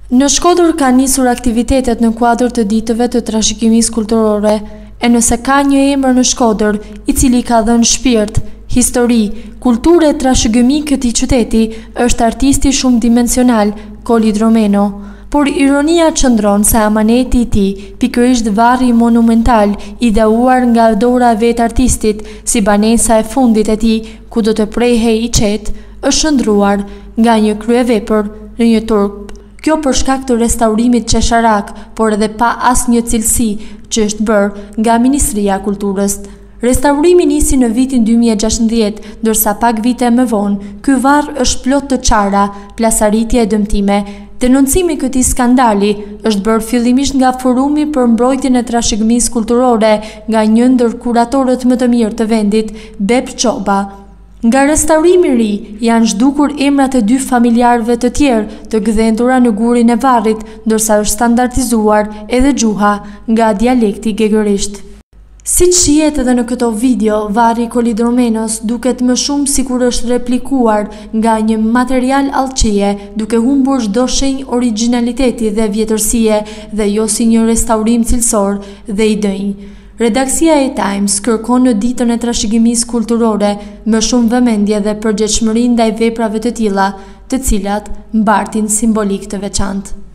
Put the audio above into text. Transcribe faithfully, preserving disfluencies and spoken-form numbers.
Në Shkodër ka nisur aktivitetet në kuadër të ditëve të trashëgimisë kulturore, e nëse ka një emër në Shkodër i cili ka dhënë shpirt, histori, kulturë e trashëgimi këtij qyteti, është artisti shumë dimensional Koli Dromeno. Por ironia qëndron se amaneti i tij, pikërisht varri monumental i dauar nga dora e vet artistit, si banesa e fundit e tij, ku do të prehej i qetë, është shndruar nga një kryevepër në një turp. Kjo për shkak të restaurimit qesharak, por edhe pa asnjë cilësi që është bërë nga Ministria e Kulturës. Restaurimi nisi në vitin dy mijë e gjashtëdhjetë, ndërsa pak vite më vonë, ky varr është plot të çara, plasaritje e dëmtime. Denoncimi i këtij skandali është bërë fillimisht nga Forumi për mbrojtjen e trashëgimisë kulturore nga një ndër kuratorët më të mirë të vendit, Beb Çoba. Nga restaurimi i ri janë zhdukur emrat e dy familjarëve të tjerë të gdhendura në gurin e varrit, ndërsa është standardizuar edhe gjuha nga dialekti gegërisht. Siç shihet edhe në këto video, varri i Koli Dromenos duket më shumë sikur është replikuar nga një material allçie, duke humbur çdo shenjë origjinaliteti dhe vjetërsie dhe jo si një restaurim cilësor dhe i dënj. Redaksia e Times kërkon në ditën e trashëgimisë kulturore më shumë vëmendje dhe përgjegjësi ndaj veprave të tilla, të cilat mbartin simbolik të veçantë.